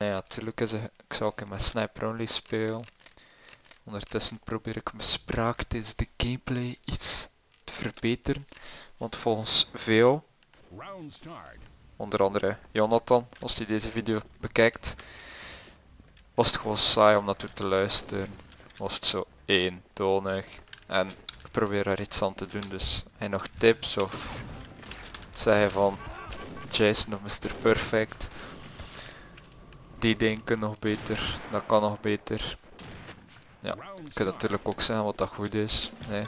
Ja, natuurlijk is het, ik zou ook met Sniper Only spelen. Ondertussen probeer ik mijn spraak tijdens de gameplay iets te verbeteren. Want volgens veel, onder andere Jonathan, als hij deze video bekijkt, was het gewoon saai om naartoe te luisteren. Was het zo eentonig. En ik probeer er iets aan te doen, dus heb je nog tips of zeg je van Jason of Mr. Perfect? Die denken nog beter, dat kan nog beter. Ja, je kunt natuurlijk ook zeggen wat dat goed is. Nee.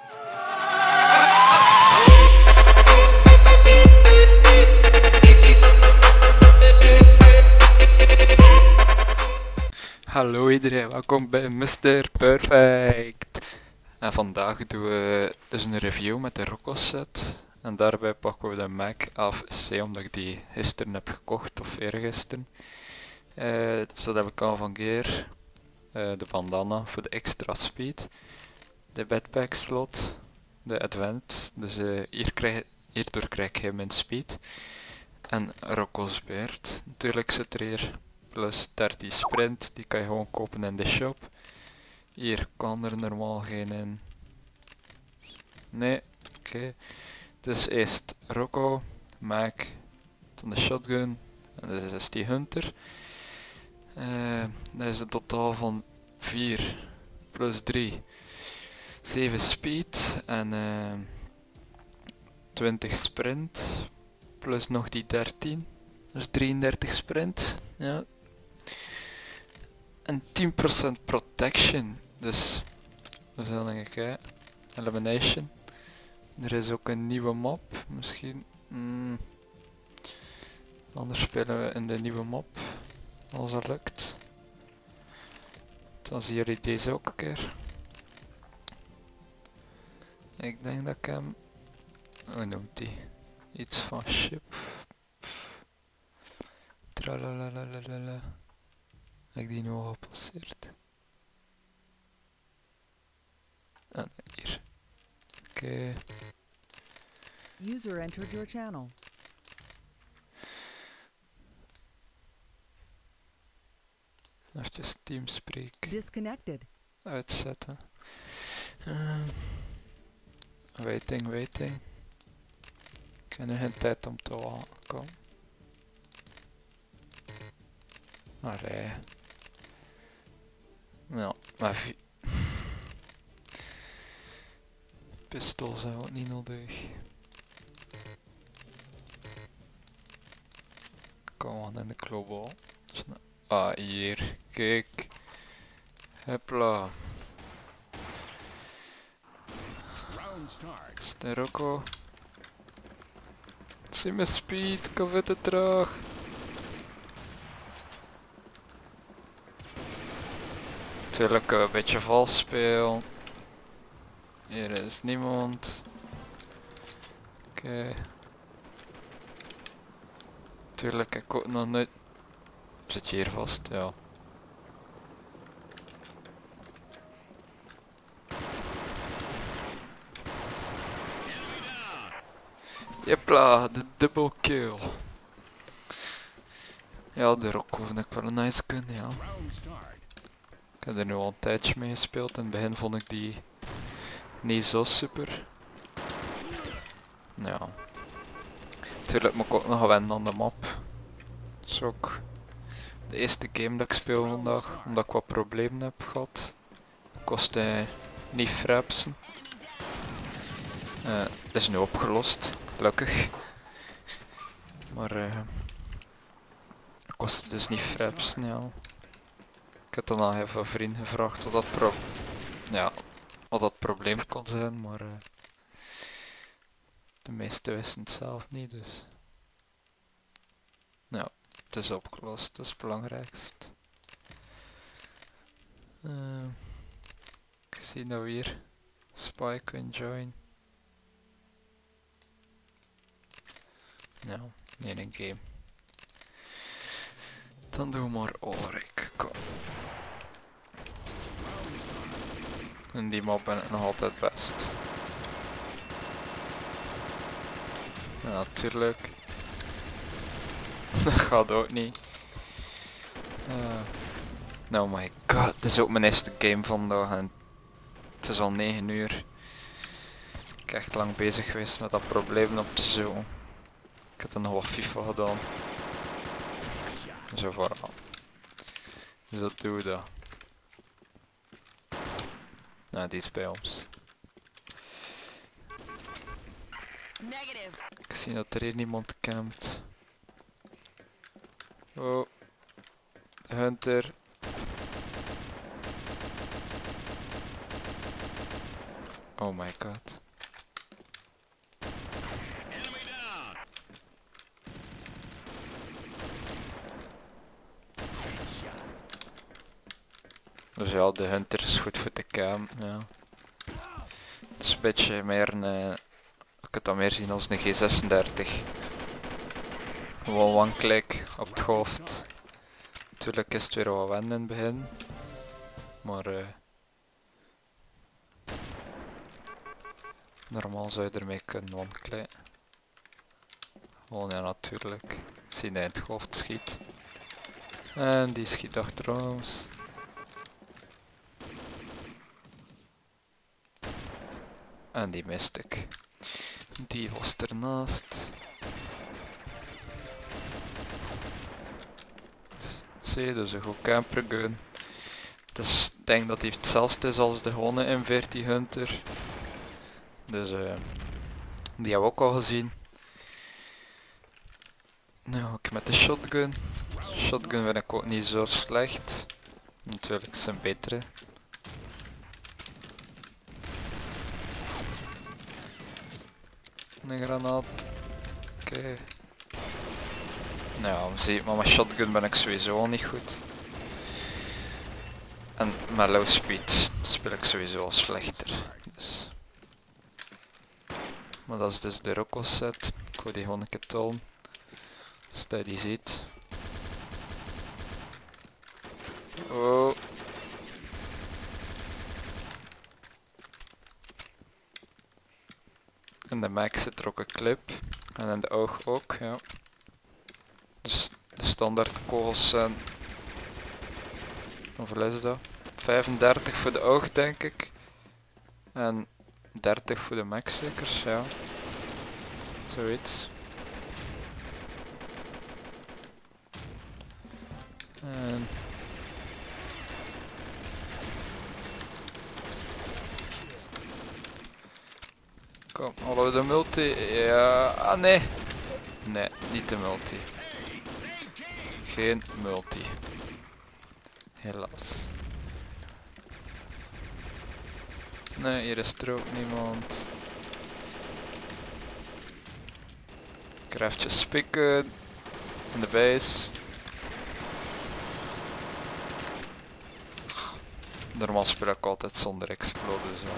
Hallo iedereen, welkom bij Mr. Perfect. En vandaag doen we dus een review met de Rocco set. En daarbij pakken we de Mac AFC omdat ik die gisteren heb gekocht, of eergisteren. Zo heb ik al van Gear. De bandana voor de extra speed. De backpack slot. De advent. Dus hierdoor krijg je min speed. En Rocco's beard. Natuurlijk zit er hier plus 30 sprint. Die kan je gewoon kopen in de shop. Hier kan er normaal geen in. Nee, oké. Dus eerst Rocco, Mac, dan de shotgun. En dus is die Hunter. Dat is een totaal van 4 plus 3. 7 speed en 20 sprint. Plus nog die 13. Dus 33 sprint. Ja. En 10% protection. Dus we zullen denk ik hè. Elimination. Er is ook een nieuwe map. Misschien. Anders spelen we in de nieuwe map. Als dat lukt. Dan zien jullie deze ook een keer. Ik denk dat ik hem... Hoe noemt die? Iets van ship. Tralalalalala. Heb ik die nu al gepasseerd? Ah, nee, hier. Oké. User entered your channel. Even Teamspeak Disconnected. uitzetten. Waiting. Ik heb nu geen tijd om te wachten. Allee. Ja, maar pistool zijn ook niet nodig. Kom aan in de global. Ah, hier. Kijk. Hopla. Steroko. Zie mijn speed, ik kan te traag. Natuurlijk een beetje vals spelen. Hier is niemand. Oké. Tuurlijk, ik ook nog nooit. Zit je hier vast? Ja. Jepla, de double kill. Ja, de Rocco vind ik wel een nice gun, ja. Ik heb er nu al een tijdje mee gespeeld. In het begin vond ik die niet zo super. Ja. Natuurlijk moet ik ook nog wennen aan de map. Dat is ook de eerste game dat ik speel vandaag, omdat ik wat problemen heb gehad. Kostte niet frapsen. Dat is nu opgelost, gelukkig. Maar kostte dus niet frapsen, ja. Ik heb dan al even een vriend gevraagd wat dat probleem kon zijn, maar de meesten wisten het zelf niet, dus. Ja, het is opgelost, dat is het belangrijkst. Ik zie nou hier Spy kunnen join. Nou, niet een game. Dan doen we maar Ulrik, kom. In die map ben ik nog altijd best. Ja, natuurlijk. Dat gaat ook niet. Oh my god, dit is ook mijn eerste game vandaag en het is al 9 uur. Ik ben echt lang bezig geweest met dat probleem op zo. Ik heb dan nog wat FIFA gedaan. Zo vooral. Dus dat doe dat. Nou, die is bij ons. Ik zie dat er hier niemand campt. Oh. De hunter. Oh my god. Dus ja, de hunter is goed voor de cam, ja. Het is een beetje meer een... ik kan dat meer zien als een G36. Gewoon one click op het hoofd. Natuurlijk is het weer wat wennen in het begin. Maar normaal zou je ermee kunnen one clicken. Gewoon ja, natuurlijk. Zie hij het hoofd schiet. En die schiet achter ons. En die miste ik. Die was ernaast. Zie je, dat is een goed campergun. Dus ik denk dat hij hetzelfde is als de gewone M40 Hunter. Dus die hebben we ook al gezien. Nou, ook met de shotgun. Shotgun vind ik ook niet zo slecht. Natuurlijk is een betere. Een granaat. Oké. Nou, maar met shotgun ben ik sowieso al niet goed. En met low speed speel ik sowieso al slechter. Dus. Maar dat is dus de Rocco set. Ik wil die gewoon een keer tonen. Zodat je die ziet. Oh. In de max zit er ook een clip. En in de oog ook, ja. Dus de standaard kogels zijn... hoeveel is dat? 35 voor de oog denk ik. En 30 voor de max zeker, ja. Zoiets. En... kom, hadden we de multi? Ja, ah nee. Nee, niet de multi. Geen multi. Helaas. Nee, hier is er ook niemand. Kraftjes spikken. In de base. Normaal speel ik altijd zonder explode zo.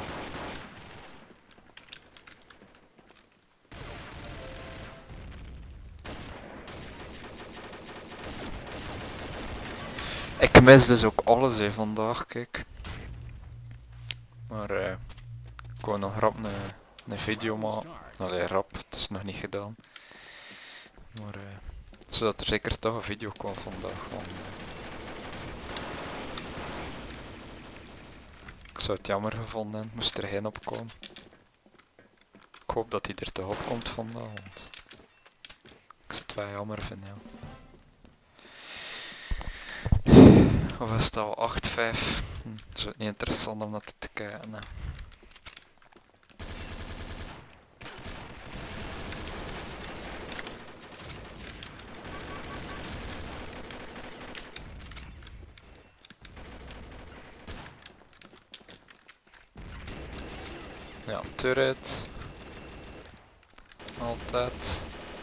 Ik mis dus ook alles vandaag, kijk. Maar ik wou nog rap een video maken. Allee, rap, het is nog niet gedaan. Maar zodat er zeker toch een video kwam vandaag. Want, ik zou het jammer gevonden hebben, moest er geen opkomen. Ik hoop dat hij er toch op komt vandaag, want ik zou het wel jammer vinden, ja. Of is het al 8-5? Dat is ook niet interessant om dat te kijken. Hè. Ja, turret. Altijd.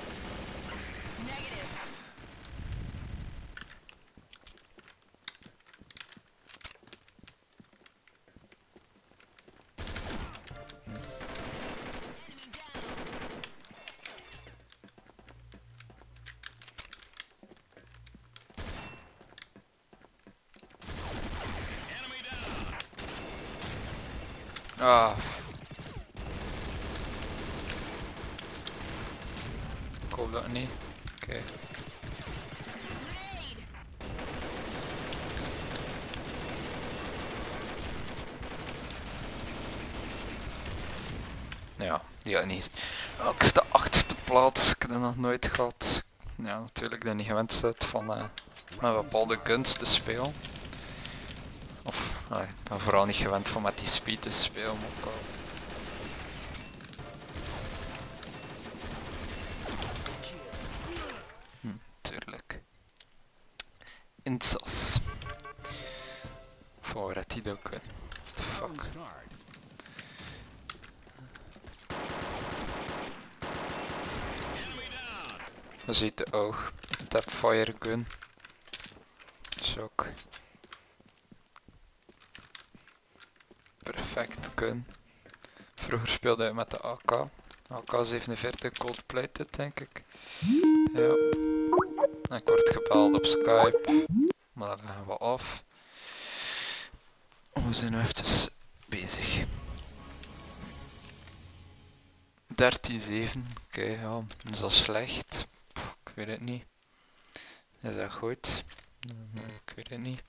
Ah. Ik hoop dat niet. Oké. Ja, die had ik niet. Ik sta de 8e plaats, ik heb dat nog nooit gehad. Ja, natuurlijk dat niet gewend zit van met bepaalde guns te spelen. Of, ik ben vooral niet gewend van met die speed te spelen. Ook al. Tuurlijk. Insas. Voor het die ook. Fuck. Je ziet de oog. Tapfire gun. Shock. Perfect gun. Vroeger speelde ik met de AK. AK-47 Cold Plated denk ik. Ja. En ik word gebeld op Skype. Maar dan gaan we af. We zijn nu eventjes bezig. 13-7. Oké, ja. Is dat slecht? Pff, ik weet het niet. Is dat goed? Ik weet het niet.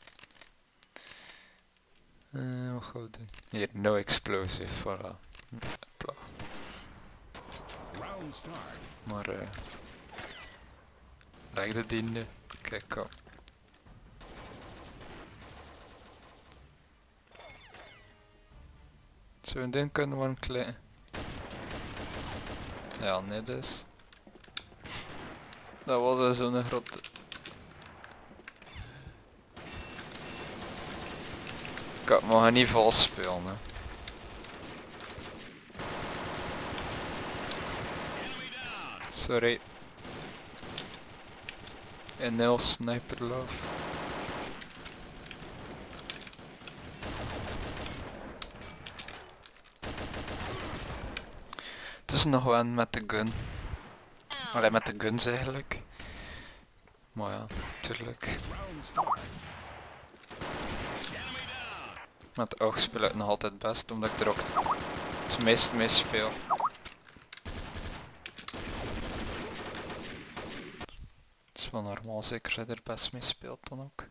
Wat gaan we doen? Hier, no explosive, voilà. Hopla. Maar leg de diende. Kijk kom. Zo'n ding kunnen we aanklikken. Ja, nee dus. Dat was zo'n grote... Ik mag niet vals spelen, hè. Sorry. En nul sniper love. Het is nog wel met de gun. Alleen met de guns eigenlijk. Maar ja, natuurlijk. Met de oog speel ik nog altijd best, omdat ik er ook het meest mee speel. Het is wel normaal, zeker dat je er best mee speelt dan ook.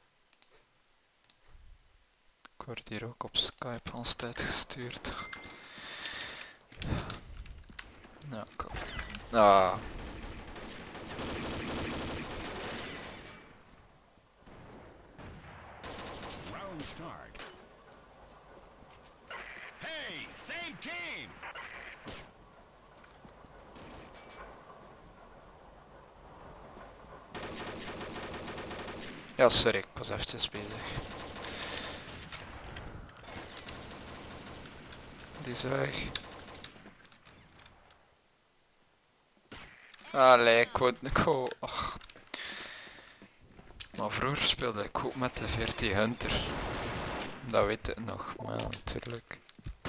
Ik word hier ook op Skype als tijd gestuurd. Nou, kom. Ah. Start. Hey, same team. Ja, sorry, ik was eventjes bezig. Die is weg. Allee, ik wou... Ach. Maar vroeger speelde ik ook met de 40 Hunter. Dat weet ik nog, maar ja, natuurlijk.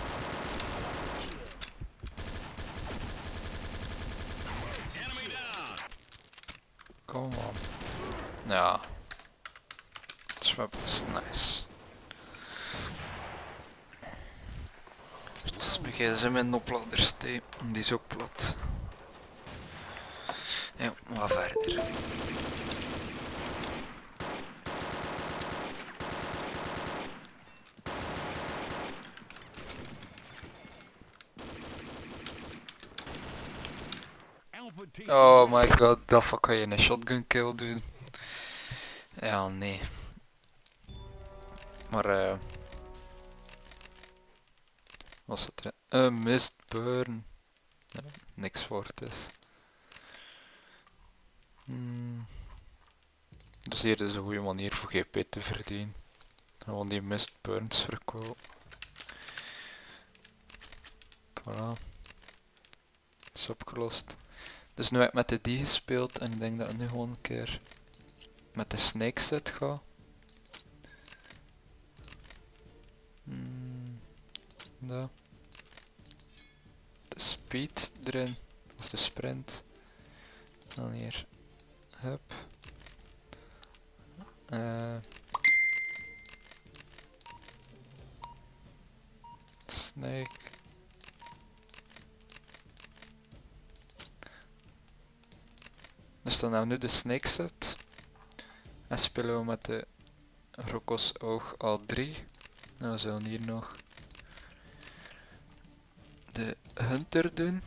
Kom op. Ja. Het is wel best nice. Dus mijn gsm in de oplader steken, die is ook plat. Ja, maar verder. Oh my god, dat kan je een shotgun kill doen. Ja, nee. Maar was het er? Mistburn. Ja, niks voor het is. Dus hier is een goede manier voor GP te verdienen. Gewoon die mistburns verkopen. Voilà. Is opgelost. Dus nu heb ik met de die gespeeld en ik denk dat ik nu gewoon een keer met de snake set ga. Daar. De speed erin, of de sprint. Dan hier, hup. Snake. Dus dan hebben we nu de snake set. En spelen we met de Rokos oog al 3. Nou, we zullen hier nog de Hunter doen.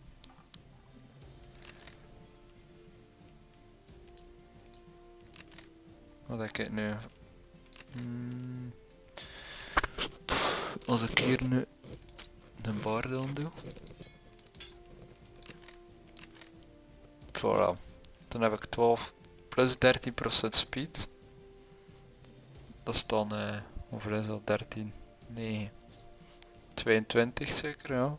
Wat heb ik nu? Als ik hier nu een bar dan doe. Voilà. Dan heb ik 12 plus 13% speed. Dat is dan, hoeveel is dat? 13? Nee. 22 zeker, ja.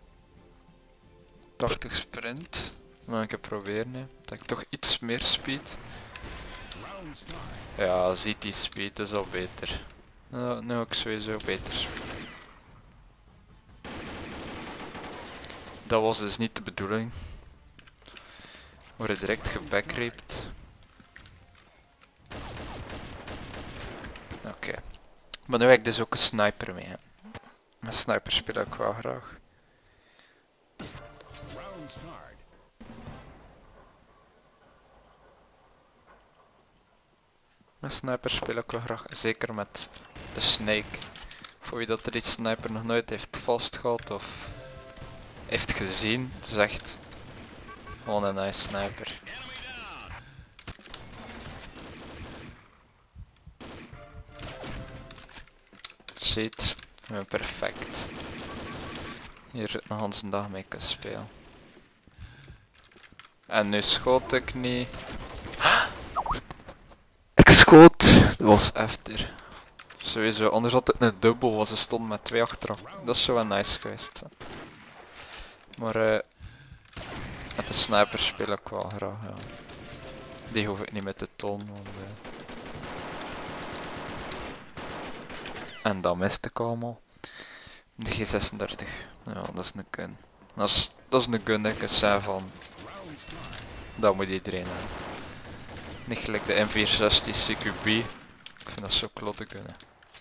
80 sprint. Maar ik heb proberen, hè. Dat ik toch iets meer speed. Round start. Ja, ziet die speed is al beter. Nou, nu heb ik sowieso beter speed. Dat was dus niet de bedoeling. Worden direct gebackraped. Oké. Maar nu heb ik dus ook een sniper mee. Hè. Met sniper speel ik wel graag. Round start. Met sniper speel ik wel graag. Zeker met de snake. Voor wie dat er die sniper nog nooit heeft vastgehad of heeft gezien. Het is echt gewoon een nice sniper. Ziet, perfect. Hier zit nog een dag mee kunnen spelen. En nu schoot ik niet. Ik schoot! Dat was efter. Sowieso, anders had het een dubbel, want ze stond met 2 achteraf. Dat is zo wel nice geweest. Maar met de sniper speel ik wel graag, ja. Die hoef ik niet meer te tonen. Want, en dat miste ik allemaal. De G36. Ja, dat is een gun. Dat is een gun dat ik zei van. Dat moet iedereen hebben. Niet gelijk de M416 CQB. Ik vind dat zo klote gun.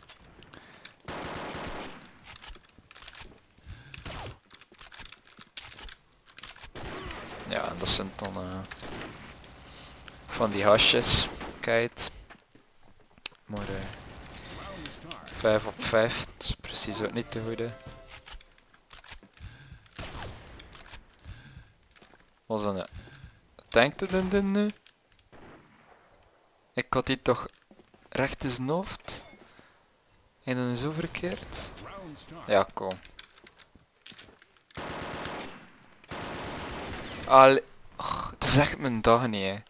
Ja, en dat zijn dan van die hasjes. Kijk. Maar 5 op 5, dat is precies ook niet te goede. Was dat een tank te doen nu? Ik had die toch recht in zijn hoofd? En dan zo verkeerd? Ja, kom. Allee, het is echt mijn dag niet, hè.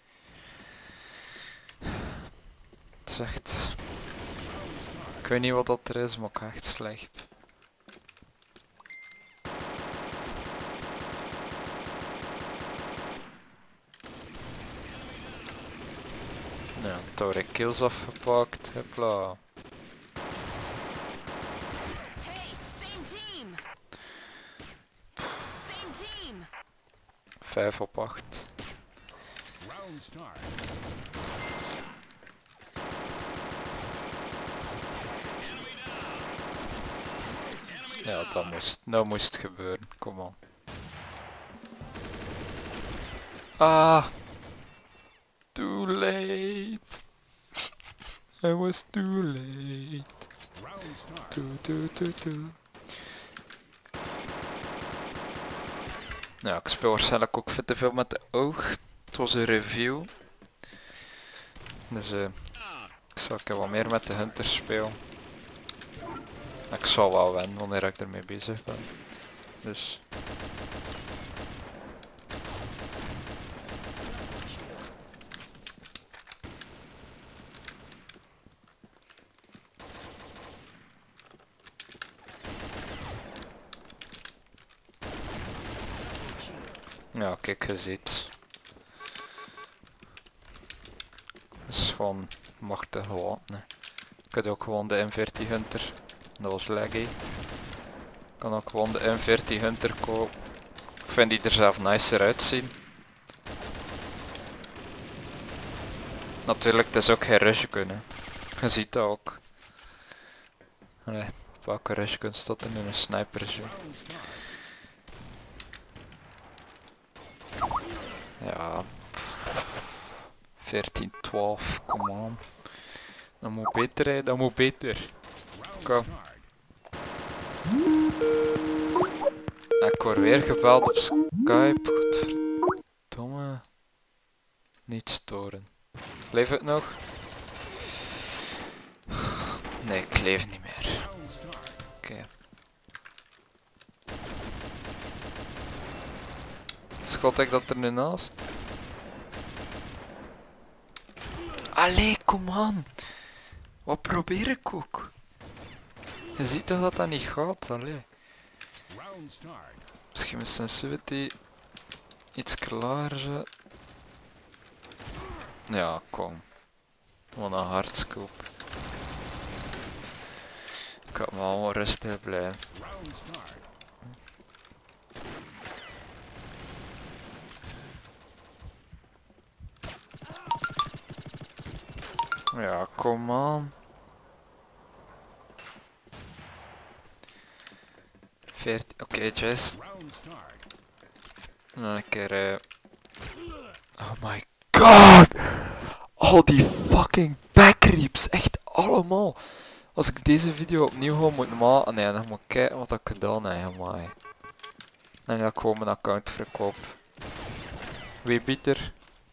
Het is echt... Ik weet niet wat dat er is, maar ik ga echt slecht. Ja, daar word ik kills afgepakt, hopla. Hey, same team. Same team. 5 op 8. Round start. Ja, dat moest gebeuren, kom on. Ah! Too late! I was too late. Round start. Too. Nou, ik speel waarschijnlijk ook veel te veel met de oog. Het was een review. Dus ik zal wat meer met de hunter spelen. Ik zal wel wennen wanneer ik ermee bezig ben. Dus... Ja, kijk, je ziet. Dat is gewoon machtig gewoon. Nee. Ik had ook gewoon de M14 Hunter. Dat was laggy. Ik kan ook gewoon de M14 Hunter kopen. Ik vind die er zelf nicer uitzien. Natuurlijk, het is ook geen rush gun, hè. Je ziet dat ook. Allee, op welke rush gun staat er nu een sniper zo? Ja. 14, 12, come on. Dat moet beter, hè, dat moet beter. Kom. Ik word weer gebeld op Skype. Godverdomme. Niet storen. Leef het nog? Nee, ik leef niet meer. Round start. Oké. Schot ik dat er nu naast? Allee, kom aan. Wat probeer ik ook? Je ziet toch dat dat niet gaat, allee. Round start. Misschien mijn sensitivity iets klaar zet. Ja, kom. Wat een hardscope. Ik had me allemaal rustig blijven. Round start. Ja, kom aan. 14. Oké, just. Round start. En dan een keer. Oh my god! Al die fucking backreeps, echt allemaal. Als ik deze video opnieuw ga moeten maken, nee, dan moet ik kijken wat ik gedaan heb, maar. Dan ga ik gewoon mijn account verkoop. Wie biedt er?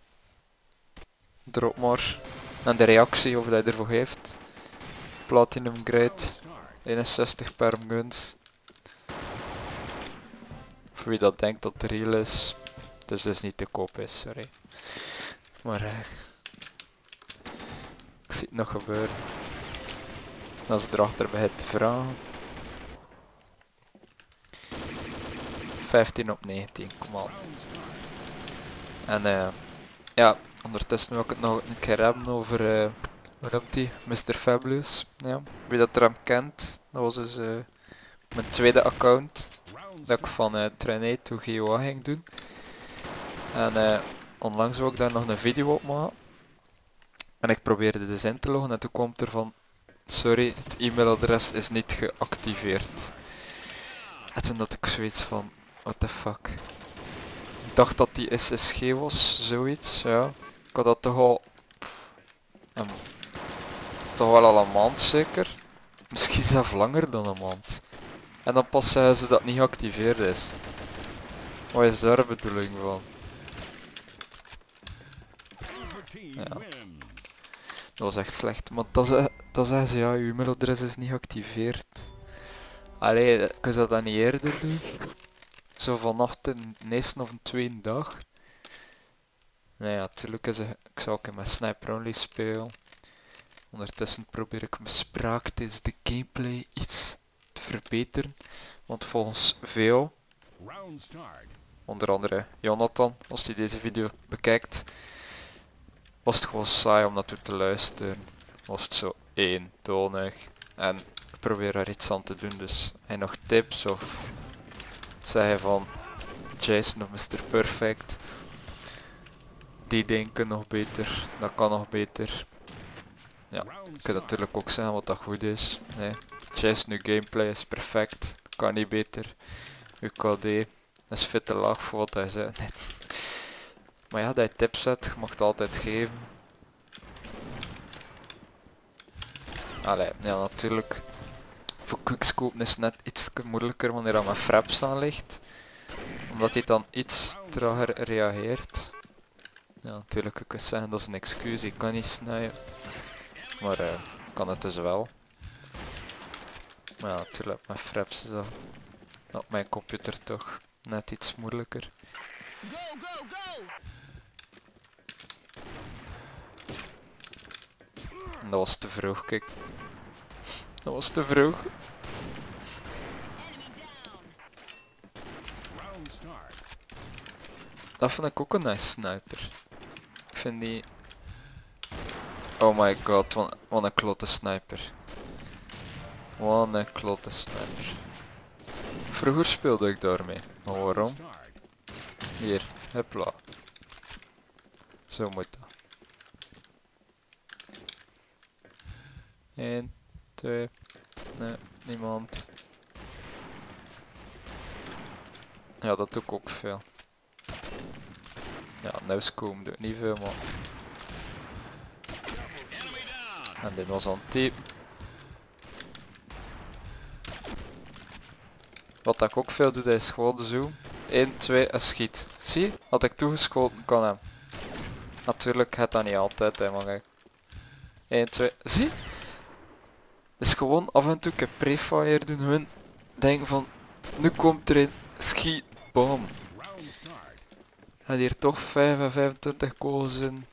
Drop maar. En de reactie of hij ervoor heeft. Platinum Great. Round start. 61 per guns. Voor wie dat denkt dat het real is. Het is dus niet te koop is, sorry. Maar ik zie het nog gebeuren. Als het erachter begint te vragen. 15 op 19, kom aan. Round start. En ja, ondertussen wil ik het nog een keer hebben over, hoe noemt die? Mr. Fabulous. Ja, wie dat er hem kent, dat was dus mijn tweede account. Round Dat ik start. van Trainee to GOA ging doen. En onlangs wil ik daar nog een video op maken. En ik probeerde dus in te loggen en toen kwam er van, sorry, het e-mailadres is niet geactiveerd. En toen had ik zoiets van, what the fuck. Ik dacht dat die SSG was, zoiets, ja. Ik had dat toch al, um, toch wel al een maand zeker. Misschien zelfs langer dan een maand. En dan pas zeiden ze dat het niet geactiveerd is. Wat is daar de bedoeling van? Favorite team Ja. wins. Dat was echt slecht, maar dat zeggen ze, ja, uw e-mailadres is niet geactiveerd. Allee, kun je dat niet eerder doen? Zo vanaf de eerste of de tweede dag? Nee, ja, natuurlijk is het, ik zou ook in mijn Sniper Only spelen. Ondertussen probeer ik mijn spraak tijdens de gameplay iets te verbeteren. Want volgens veel, Round start. onder andere Jonathan, als hij deze video bekijkt, was het gewoon saai om naartoe te luisteren. Was het zo eentonig. En ik probeer er iets aan te doen, dus heb je nog tips of zeg je van Jason of Mr. Perfect? Die denken nog beter, dat kan nog beter. Ja, Round ik kan start. natuurlijk ook zeggen wat dat goed is. Nee, Jason nu gameplay is perfect, kan niet beter. UKD is fit te laag voor wat hij zei. Nee. Maar ja, dat je tips hebt, je mag het altijd geven. Allee, ja natuurlijk. Voor quickscopen is het net iets moeilijker wanneer dat met fraps aan ligt. Omdat hij dan iets trager reageert. Ja, natuurlijk, ik kan zeggen dat is een excuus, ik kan niet snijden. Maar kan het dus wel. Maar ja, natuurlijk, met fraps is dat op mijn computer toch net iets moeilijker. Go, go, go! En dat was te vroeg, kijk. Dat was te vroeg. Enemy down! Round start. Dat vind ik ook een nice sniper. Ik vind die... Oh my god, wat een klote sniper. Wat een klote sniper. Vroeger speelde ik daarmee. Maar waarom? Start. Hier, hopla. Zo moet dat. 1, 2, nee, niemand. Ja, dat doe ik ook veel. Ja, no-scope doe ik niet veel, maar... En dit was anti. Wat ik ook veel doe, dat is gewoon zo. 1, 2 en schiet. Zie, had ik toegeschoten kan hem. Natuurlijk gaat dat niet altijd, hè, maar kijk. 1, 2, zie? Dus gewoon af en toe een prefire doen, gewoon denken van, nu komt er een, schiet, bam. Round start. En hier toch 5 en 25 kogels in.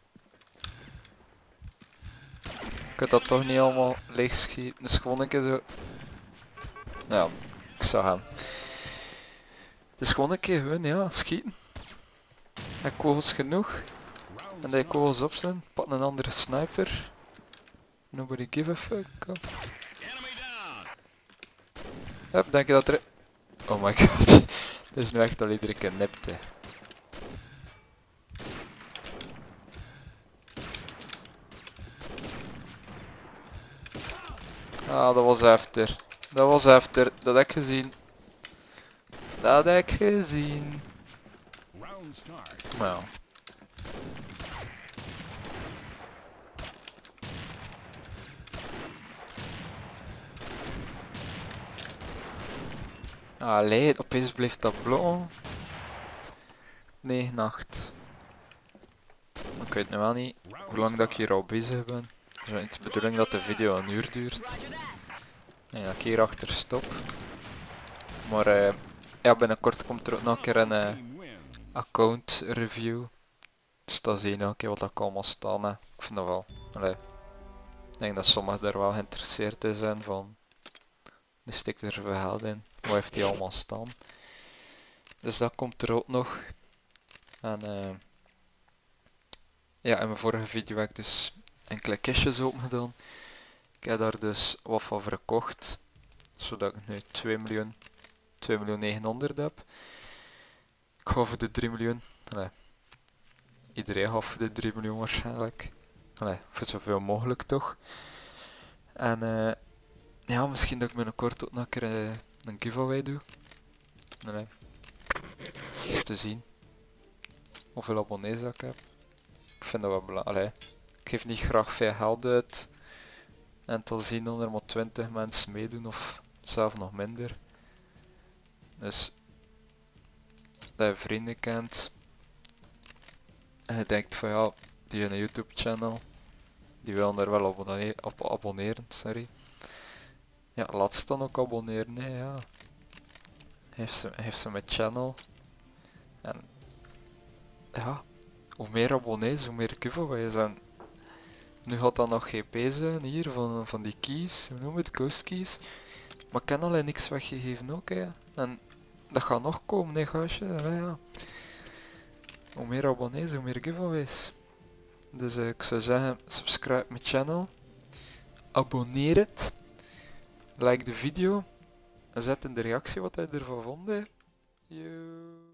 Ik kan dat toch niet allemaal leeg schieten, dus gewoon een keer zo. Ja, ik zag hem. Dus gewoon een keer gewoon, ja, schieten. En kogels genoeg. Round En die start. kogels opstaan, pak een andere sniper. Nobody give a fuck. Kom. Enemy down. Hup, denk je dat er... Oh my god. Dit is nu echt al iedere keer nipt, hè. Ah, dat was heftig. Dat was heftig. Dat heb ik gezien. Dat heb ik gezien. Round start. Nou. Allee, opeens blijft dat blauw. 9, 8. Ik weet nu wel niet hoe lang dat ik hier al bezig ben. Het is de bedoeling dat de video een uur duurt. En dat ik hier achter stop. Maar ja, binnenkort komt er ook nog een keer een Team wins. account review. Dus dat zie je nog een keer wat ik allemaal staan. Hè. Ik vind dat wel. Allee. Ik denk dat sommigen daar wel geïnteresseerd in zijn van. Die stikt er veel geld in. Wat heeft hij allemaal staan? Dus dat komt er ook nog. En ja, in mijn vorige video heb ik dus enkele kistjes open gedaan. Ik heb daar dus wat van verkocht. Zodat ik nu 2.900.000 heb. Ik ga voor de 3 miljoen. Allee. Iedereen gaat voor de 3 miljoen waarschijnlijk. Allee, voor zoveel mogelijk toch. En ja, misschien dat ik binnenkort ook nog een keer een giveaway doe. Allee. Om te zien hoeveel abonnees dat ik heb. Ik vind dat wel belangrijk. Ik geef niet graag veel geld uit. En te zien dat er maar 20 mensen meedoen of zelf nog minder. Dus dat je vrienden kent. En je denkt van ja, die hebben een YouTube channel. Die willen er wel op abonneren, sorry. Ja, laat ze dan ook abonneren, nee ja. Heeft ze mijn channel. En ja, hoe meer abonnees, hoe meer giveaways. En nu gaat dat nog GP zijn hier van die keys, hoe noem je het, ghost keys. Maar ik kan alleen niks weggegeven ook, hè. En dat gaat nog komen, nee gastje, ja. Hoe meer abonnees, hoe meer giveaways. Dus ik zou zeggen, subscribe mijn channel. Abonneer het. Like de video. En zet in de reactie wat hij ervan vond. Hè. Yo.